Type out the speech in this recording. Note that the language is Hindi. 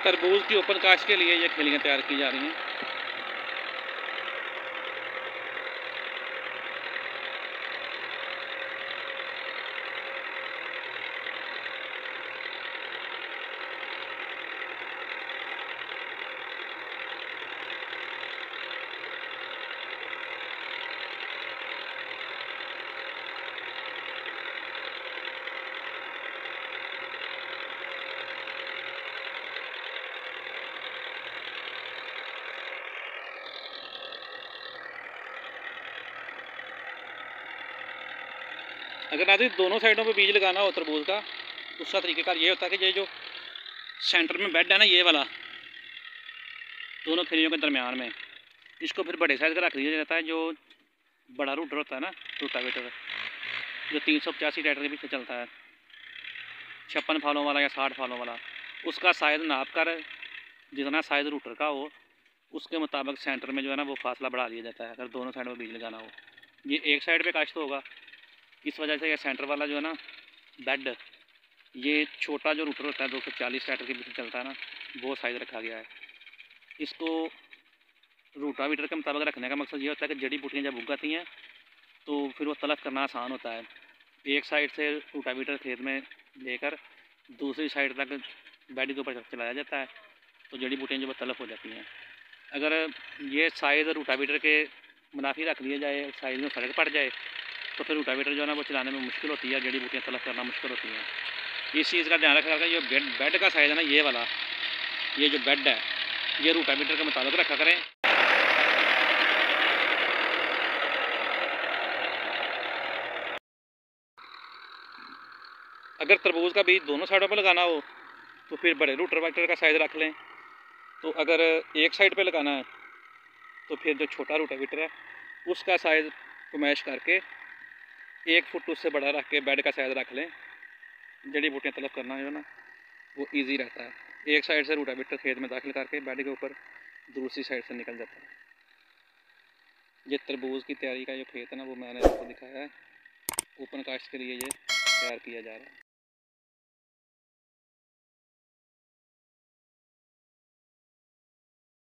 तरबूज की ओपन कास्ट के लिए ये खलियाँ तैयार की जा रही हैं। अगर नाज़रीन दोनों साइडों पे बीज लगाना हो तरबूज का, उसका तरीक़ेकार ये होता है कि ये जो सेंटर में बेड है ना, ये वाला दोनों खलियों के दरमियान में, इसको फिर बड़े साइज़ का रख दिया जाता है। जो बड़ा रूटर होता है ना, रोटावेटर, जो 385 ट्रैक्टर के पीछे चलता है, 56 फालों वाला या 60 फालों वाला, उसका साइज़ नाप कर जितना साइज़ रूटर का हो उसके मुताबिक सेंटर में जो है ना वो फासला बढ़ा दिया जाता है। अगर दोनों साइड में बीज लगाना हो, ये एक साइड पे काश्त होगा, इस वजह से ये सेंटर वाला जो है ना बेड, ये छोटा जो रूटर होता है 240 ट्रैक्टर के पीछे चलता है ना, वो साइज़ रखा गया है। इसको रोटावेटर के मुताबिक रखने का मकसद ये होता है कि जड़ी बूटियाँ जब उगाती हैं तो फिर वो तलफ करना आसान होता है। एक साइड से रोटावेटर खेत में लेकर दूसरी साइड तक बेड के ऊपर चलाया जाता है, तो जड़ी बूटियाँ जो तलफ हो जाती हैं। अगर ये साइज़ रोटावेटर के मुनाफी रख लिया जाए, साइज़ में फ़र्क पड़ जाए, तो फिर रोटावेटर जो है ना वो चलाने में मुश्किल होती है, जड़ी बूटियाँ तलफ करना मुश्किल होती हैं। इस चीज़ का ध्यान रखा करें। ये बेड का साइज़ है ना, ये वाला, ये जो बेड है, ये रोटावेटर के मुताबिक रखा करें। अगर तरबूज का बीज दोनों साइडों पर लगाना हो तो फिर बड़े रोटावेटर का साइज़ रख लें। तो अगर एक साइड पे लगाना है तो फिर जो छोटा रोटावेटर है उसका साइज़ कुमैश करके 1 फुट उससे बड़ा रख के बेड का साइज़ रख लें। जड़ी बूटियाँ तलब करना जो है ना वो ईजी रहता है। एक साइड से रोटावेटर खेत में दाखिल करके बेड के ऊपर दूसरी साइड से निकल जाता है। ये तरबूज की तैयारी का जो खेत है ना वो मैंने आपको दिखाया है। ओपन कास्ट के लिए ये तैयार किया जा रहा है।